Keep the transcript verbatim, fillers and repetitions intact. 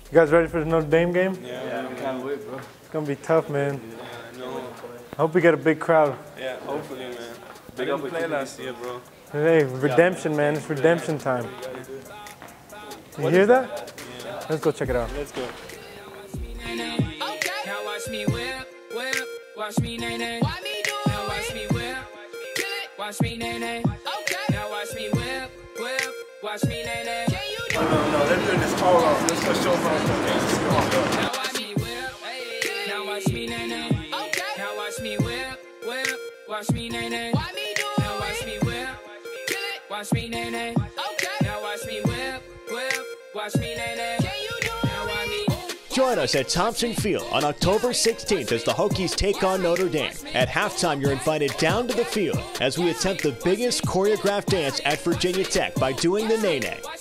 You guys ready for the Notre Dame game? Yeah, yeah, I can't wait, bro. It's gonna be tough, man. Yeah, I know. I hope we get a big crowd. Yeah, hopefully, man. Big I didn't play last year, bro. Hey, redemption, man. It's redemption time. You hear that? Yeah. Let's go check it out. Let's go. Now watch me whip, whip, watch me nay nay. Why me do it? Now watch me whip, kill it. Watch me nay nay. Okay. Now watch me whip, whip, watch me nay nay. Can you do it? No, no, no, they're doing this all off. Let's go show them. Now watch me whip, hey. Now watch me nay nay. Okay. Now watch me whip, whip, watch me nay nay. Why me do it? Now watch me whip, kill it. Watch me nay nay. Okay. Now watch me whip, whip, watch me nay nay. Can you do it? Now watch me. Join us at Thompson Field on October sixteenth as the Hokies take on Notre Dame. At halftime, you're invited down to the field as we attempt the biggest choreographed dance at Virginia Tech by doing the Nay Nay.